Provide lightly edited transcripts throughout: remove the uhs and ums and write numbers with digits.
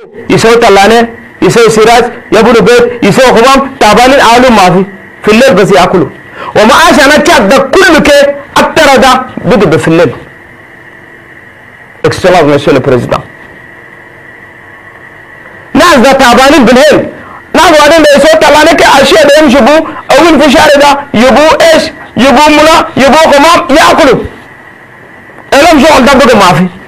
يسوي طلانه يسوي سراج يبنوا بيت يسوي خمام تعبان العالم ما في الليل بس ياكلوا وما عشان ده كل كي اكتر ده بدو في الليل. اكسلانس مسيو البريزيدنت ناس ده تعبانين بالليل ناس بعدين يسوي طلانه كاشياء ده يمشوا او في شارع ده يبو ايش يبو ملا يبو خمام ياكلوا لهم شغل ده بدو ما في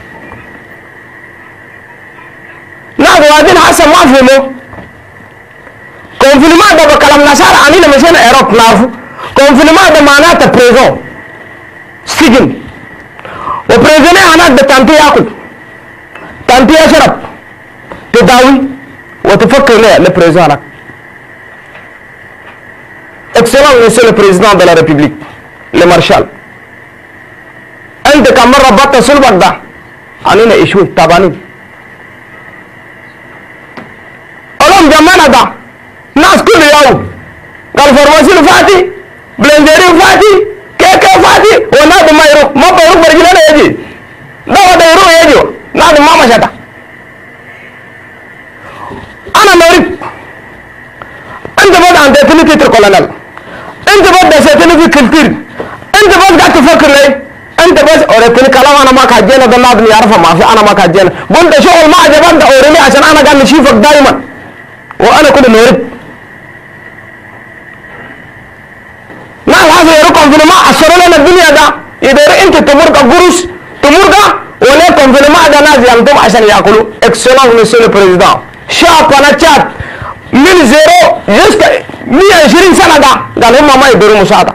ناس بعدين حسن ما فهموا كونفينمنت ده بكلام نصارى عنينا مشينا عراق نعرفه كونفينمنت ده معناته بريزون سجن وبريزوني هناك ده تنتي ياكل تنتي يشرب تداوي وتفكر ليه لبريزون هناك. اكسلانس مسيو البريزيدنت de la République le marshal انت كم مره بطل صلبك ده عنينا ايشو تعبانين الهم جمعنا ده ناس كل يوم قال فارماسي فاتي بلندري فاتي كيك فاتي ونادي ما يروح ما بيروح برجلنا يجي ده وده يروح يجي نادي ما مشتا انا مريض انت بدأ عند تلتي تركولانال انت بدأ سيتني في كلتير انت بس قاعد تفكر ليه انت بس اوريتني كلام انا ما كاجينا ده نادي يعرفه ما في انا ما كاجينا قلت شغل ما عجبك اوريني عشان انا قاعد نشوفك دايما وانا كل مريض ناس هذا يركم في الماء أسرنا لنا الدنيا ده إذا أنت تمر كجروس تمر ده ولكن في الماء ده ناس ينتم عشان يأكلوا. اكسلانس مسيو البريزيدنت شاب أنا شاب من زيرو جست 120 سنة ده قال هم ما يدوروا مساعدة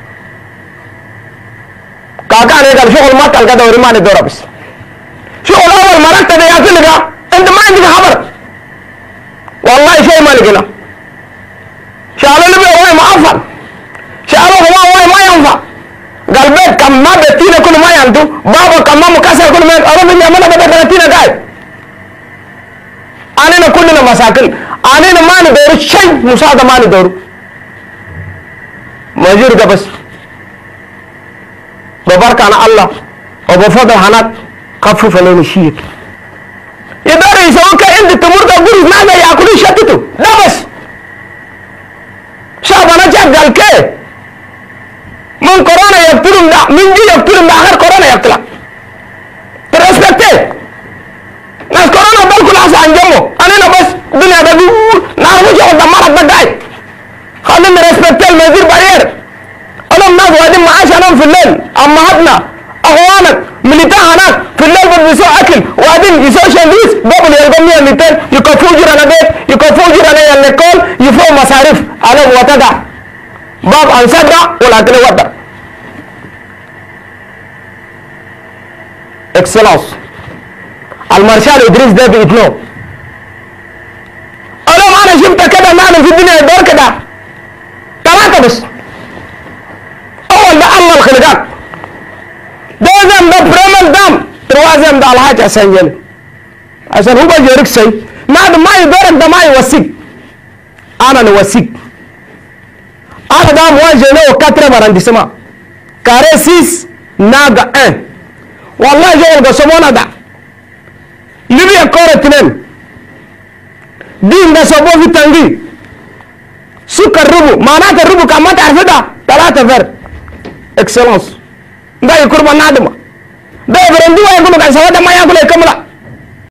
كاكا قال شغل ما تلقى دوري ما ندور بس شغل أول مركز ده يأكل ده أنت ما عندك خبر والله شيء ما لقينا شغل اللي بيقول ما أفضل شعره هو ما ينفع قال بيت كم ما بتينا كل ما ينتو بابا كم ما مكسر كل ما أنا من يمنا بدأ بتينا قاعد أنا كلنا مساكن أنا ما ندور شيء مساعدة ما ندور مجور ده بس ببارك أنا الله وبفضل هناك خفف لنا شيء يقدر يسوي كأنت تمر تقول ماذا يأكلون شتتوا لا بس شعب أنا جاب قال كيف من كورونا يقتلهم ده من دي يقتلهم ده آخر كورونا يقتلك ترسبكتي ناس كورونا بالكل عسى انجمو أنا بس الدنيا ده بيقول نعرف وجه ودمارك بداي خلينا نرسبكتي المدير بارير أنا الناس وادين معاش أنام في الليل أمهاتنا أخوانك مليتان هناك في الليل بيسوي أكل وادين يسوي شندويش بابل يلقى 100 200 يكفوا جيران بيت يكفوا جيران يلقون يفوق مصاريف على وتدع باب أنسدع ولكن ودع. اكسلانس المارشال إدريس ده بإذنه أنا شفت كده معنا في الدنيا يدور كده ثلاثة بس أول ده الله الخلقات دوزم ده برمل دم تروازم ده الحاجة سنجل عشان هو بيجرك سي ما يدورك ده ما يوسيك أنا نوسيك أنا ده مواجه له كتر مرندسما كارسيس ناقة والله جاي قسمونا ده ليبيا كورة تنين دين ده سبوه في تنجي سكر ربو معناته الربو كان ما تعرف ده 3 فر اكسلانس ده يقرب النادمة ده برندوا يقولوا كان سوى ده ما ياكل يكمل